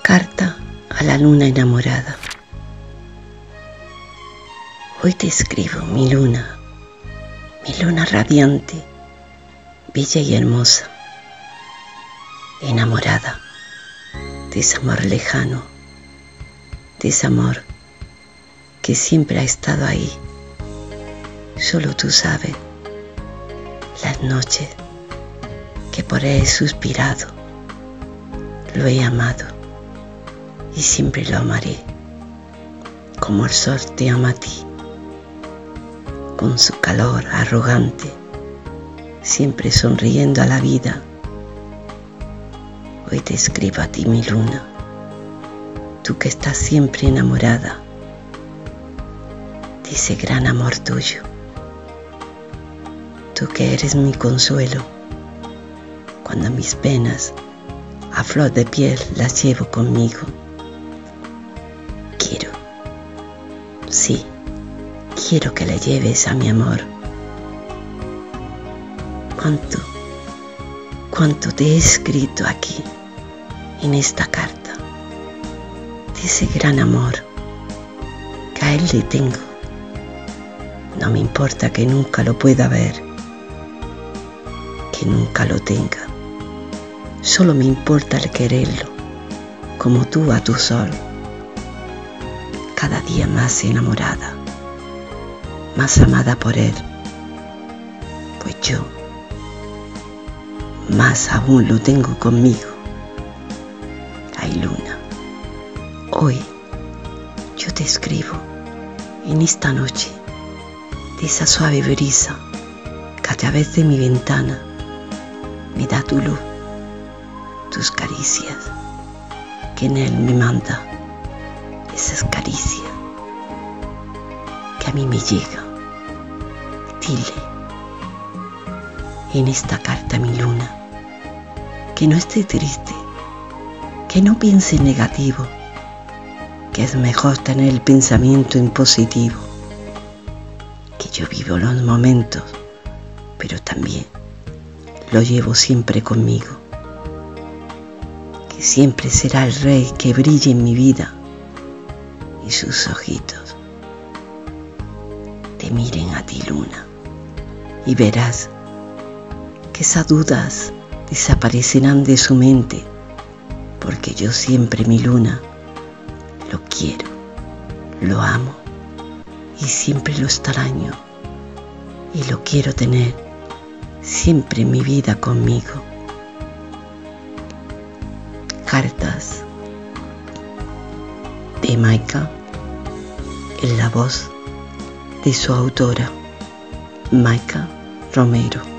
Carta a la luna enamorada. Hoy te escribo, mi luna radiante, bella y hermosa, enamorada de ese amor lejano, de ese amor que siempre ha estado ahí. Solo tú sabes las noches que por él he suspirado, lo he amado y siempre lo amaré, como el sol te ama a ti, con su calor arrogante, siempre sonriendo a la vida. Hoy te escribo a ti, mi luna, tú que estás siempre enamorada de ese gran amor tuyo, tú que eres mi consuelo, cuando mis penas a flor de piel las llevo conmigo. Quiero que le lleves a mi amor. Cuánto te he escrito aquí, en esta carta, de ese gran amor que a él le tengo. No me importa que nunca lo pueda ver, que nunca lo tenga. Solo me importa el quererlo, como tú a tu sol, cada día más enamorada, más amada por él, pues yo más aún lo tengo conmigo. Ay, luna, hoy yo te escribo en esta noche de esa suave brisa que a través de mi ventana me da tu luz, tus caricias, que en él me manda esas caricias que a mí me llegan. Dile en esta carta, mi luna, que no esté triste, que no piense en negativo, que es mejor tener el pensamiento en positivo, que yo vivo los momentos, pero también lo llevo siempre conmigo, que siempre será el rey que brille en mi vida y sus ojitos te miren a ti, luna, y verás que esas dudas desaparecerán de su mente, porque yo siempre, mi luna, lo quiero, lo amo y siempre lo extraño y lo quiero tener siempre en mi vida conmigo. Cartas de Maika, en la voz de su autora, Maika Romero.